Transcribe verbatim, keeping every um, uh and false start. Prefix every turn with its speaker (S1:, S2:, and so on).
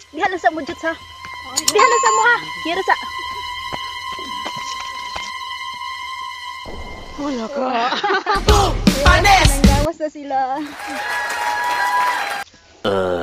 S1: Diha lang sa mujud sa. Diha lang sa mo ha. Kira sa. Wala ka. Panis! Nanggawas na sila.
S2: Uh.